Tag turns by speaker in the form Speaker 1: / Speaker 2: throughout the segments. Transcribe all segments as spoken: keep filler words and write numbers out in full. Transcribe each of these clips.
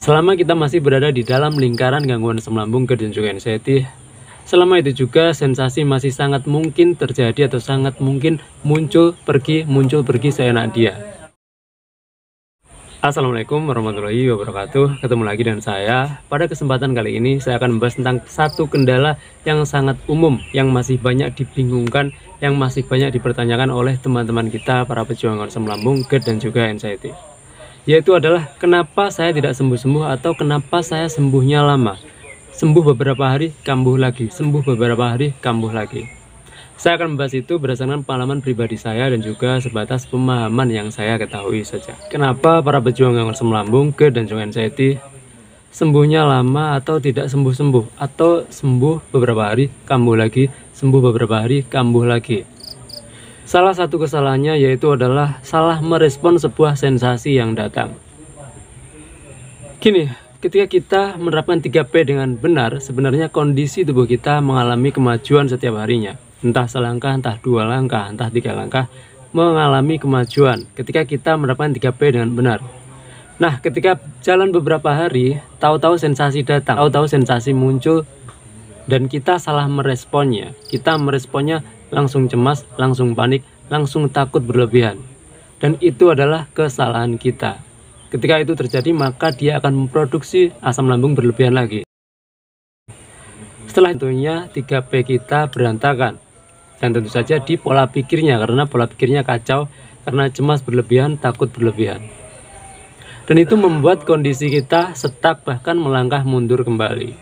Speaker 1: Selama kita masih berada di dalam lingkaran gangguan asam lambung, GERD, dan juga anxiety, selama itu juga sensasi masih sangat mungkin terjadi atau sangat mungkin muncul pergi muncul pergi seenak dia. Assalamualaikum warahmatullahi wabarakatuh. Ketemu lagi dengan saya. Pada kesempatan kali ini saya akan membahas tentang satu kendala yang sangat umum, yang masih banyak dibingungkan, yang masih banyak dipertanyakan oleh teman-teman kita para pejuang asam lambung, GERD, dan juga anxiety. Yaitu adalah kenapa saya tidak sembuh-sembuh atau kenapa saya sembuhnya lama. Sembuh beberapa hari, kambuh lagi. Sembuh beberapa hari, kambuh lagi. Saya akan membahas itu berdasarkan pengalaman pribadi saya dan juga sebatas pemahaman yang saya ketahui saja. Kenapa para pejuang asam lambung, GERD, dan juga anxiety sembuhnya lama atau tidak sembuh-sembuh, atau sembuh beberapa hari, kambuh lagi, sembuh beberapa hari, kambuh lagi. Salah satu kesalahannya yaitu adalah salah merespon sebuah sensasi yang datang. Gini, ketika kita menerapkan tiga P dengan benar, sebenarnya kondisi tubuh kita mengalami kemajuan setiap harinya. Entah selangkah, entah dua langkah, entah tiga langkah, mengalami kemajuan ketika kita menerapkan tiga P dengan benar. Nah, ketika jalan beberapa hari, tahu-tahu sensasi datang, tahu-tahu sensasi muncul, dan kita salah meresponnya. Kita meresponnya langsung cemas, langsung panik, langsung takut berlebihan. Dan itu adalah kesalahan kita. Ketika itu terjadi, maka dia akan memproduksi asam lambung berlebihan lagi. Setelah tentunya tiga P kita berantakan. Dan tentu saja di pola pikirnya, karena pola pikirnya kacau, karena cemas berlebihan, takut berlebihan. Dan itu membuat kondisi kita stuck, bahkan melangkah mundur kembali.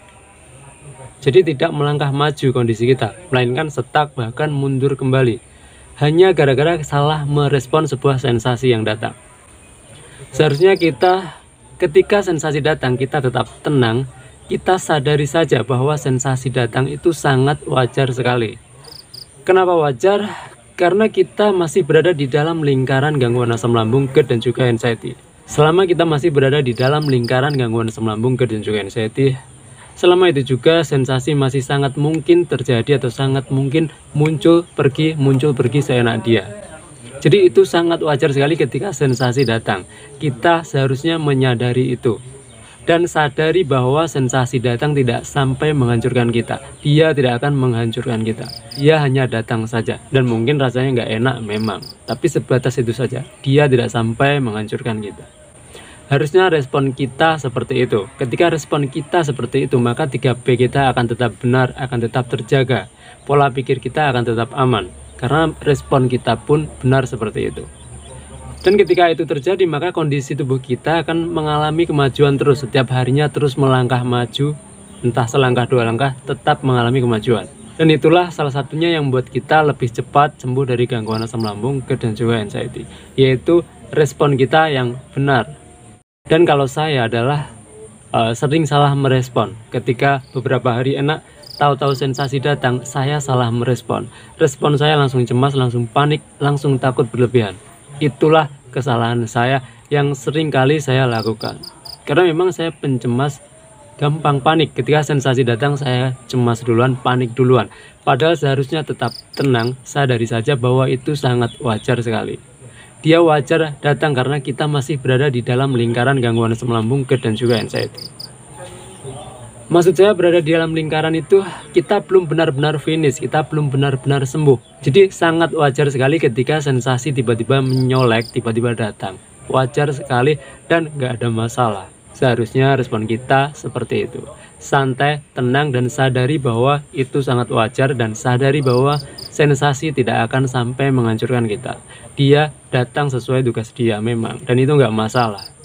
Speaker 1: Jadi tidak melangkah maju kondisi kita, melainkan stuck, bahkan mundur kembali. Hanya gara-gara salah merespon sebuah sensasi yang datang. Seharusnya kita, ketika sensasi datang, kita tetap tenang. Kita sadari saja bahwa sensasi datang itu sangat wajar sekali. Kenapa wajar? Karena kita masih berada di dalam lingkaran gangguan asam lambung, GERD, dan juga anxiety. Selama kita masih berada di dalam lingkaran gangguan asam lambung, GERD, dan juga anxiety, selama itu juga sensasi masih sangat mungkin terjadi atau sangat mungkin muncul pergi muncul pergi seenak dia. Jadi itu sangat wajar sekali ketika sensasi datang. Kita seharusnya menyadari itu. Dan sadari bahwa sensasi datang tidak sampai menghancurkan kita. Dia tidak akan menghancurkan kita. Dia hanya datang saja. Dan mungkin rasanya nggak enak memang. Tapi sebatas itu saja. Dia tidak sampai menghancurkan kita. Harusnya respon kita seperti itu. Ketika respon kita seperti itu, maka tiga P kita akan tetap benar, akan tetap terjaga. Pola pikir kita akan tetap aman. Karena respon kita pun benar seperti itu. Dan ketika itu terjadi, maka kondisi tubuh kita akan mengalami kemajuan terus. Setiap harinya terus melangkah maju, entah selangkah dua langkah, tetap mengalami kemajuan. Dan itulah salah satunya yang membuat kita lebih cepat sembuh dari gangguan asam lambung, GERD, dan juga anxiety. Yaitu respon kita yang benar. Dan kalau saya adalah uh, sering salah merespon. Ketika beberapa hari enak, tahu-tahu sensasi datang, saya salah merespon. Respon saya langsung cemas, langsung panik, langsung takut berlebihan. Itulah kesalahan saya yang sering kali saya lakukan. Karena memang saya pencemas, gampang panik. Ketika sensasi datang, saya cemas duluan, panik duluan. Padahal seharusnya tetap tenang, sadari saja bahwa itu sangat wajar sekali. Dia wajar datang karena kita masih berada di dalam lingkaran gangguan asam lambung, GERD, dan juga anxiety. Maksud saya berada di dalam lingkaran itu, kita belum benar-benar finish, kita belum benar-benar sembuh. Jadi sangat wajar sekali ketika sensasi tiba-tiba menyolek, tiba-tiba datang. Wajar sekali dan nggak ada masalah. Seharusnya respon kita seperti itu. Santai, tenang, dan sadari bahwa itu sangat wajar, dan sadari bahwa sensasi tidak akan sampai menghancurkan kita. Dia datang sesuai tugas dia memang, dan itu nggak masalah.